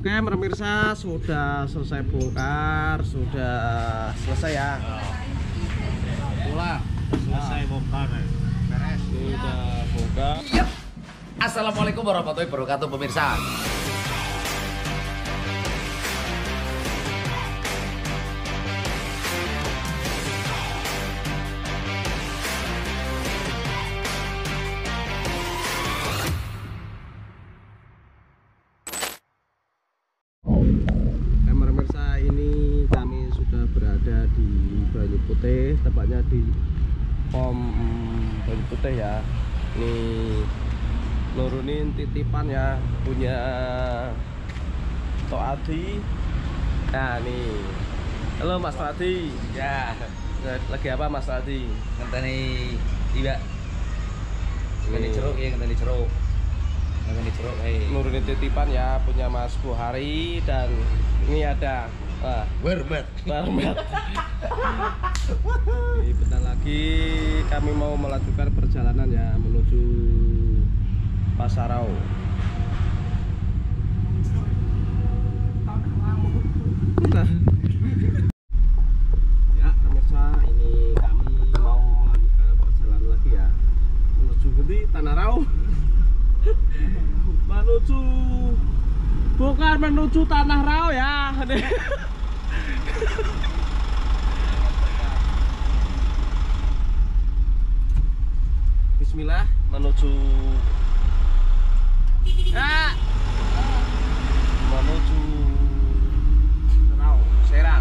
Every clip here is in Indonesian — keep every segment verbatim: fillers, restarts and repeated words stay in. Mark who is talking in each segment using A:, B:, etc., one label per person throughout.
A: Oke, pemirsa, sudah selesai bongkar, sudah selesai ya.
B: Pulang, selesai bongkar. Beres.
A: Sudah bongkar.
C: Assalamualaikum warahmatullahi wabarakatuh pemirsa.
A: Pemirsa, ini kami sudah berada di Banyu Putih, tepatnya di Pom Banyu Putih ya. Ini nurunin titipan ya, punya Tok Adi. Nah nih, halo Mas Adi.
C: Ya,
A: Lagi apa Mas Adi?
C: ngenteni tiba. Ngenteni
A: Ini
C: ceruk ya, ngenteni ceruk. Ngenteni ceruk hei.
A: nurunin titipan ya, punya Mas Buhari. Dan ini ada wah,
C: Wermet.
A: Barmet. Ini bentar lagi kami mau melanjutkan perjalanan ya menuju Pasarau. Nah. Ya pemirsa, ini kami mau melanjutkan perjalanan lagi ya menuju Genti Tanah Rau. Menuju bukan menuju Tanah Rau ya. Bismillah, menuju ya, menuju Serau, Serang.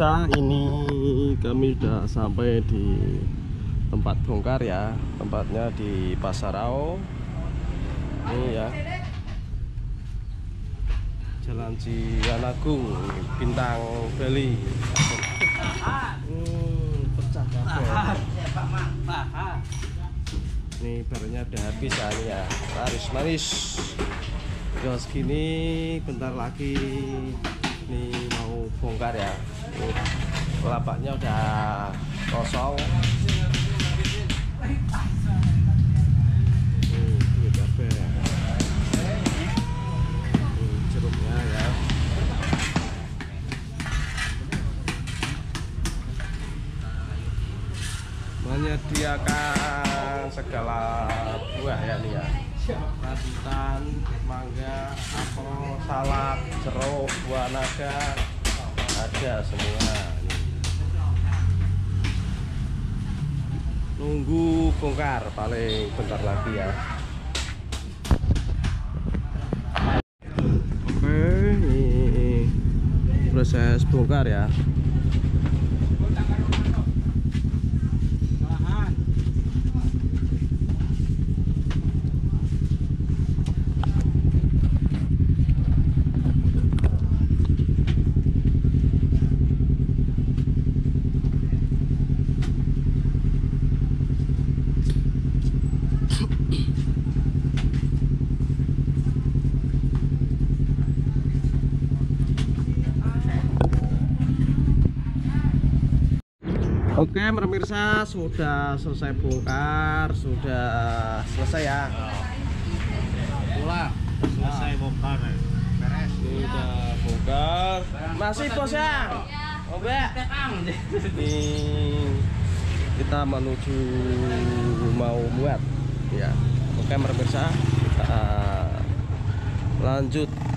A: pemirsa, ini kami sudah sampai di tempat bongkar ya. Tempatnya di Pasarau. Ini ya, Jalan Cianagung, Bintang Bali. Hmm, pecah kabel. Ini barunya udah habis ya, ini ya, laris manis. Jos gini bentar lagi ini mau bongkar ya. Ini kelapanya udah kosong. Ini duit kabel. Ini jeruknya ya. Menyediakan segala buah ya nih ya, rambutan, mangga, apel, salak, jeruk, buah naga, ada semua. Nunggu bongkar paling bentar lagi ya. Oke, ini proses bongkar ya. Oke pemirsa, sudah selesai bongkar, sudah selesai ya.
B: Pulang. Selesai bongkar. Beres.
A: Ini udah bongkar. Masih bos ya? Oh Mbak. Ini kita menuju mau muat ya. Oke pemirsa, kita lanjut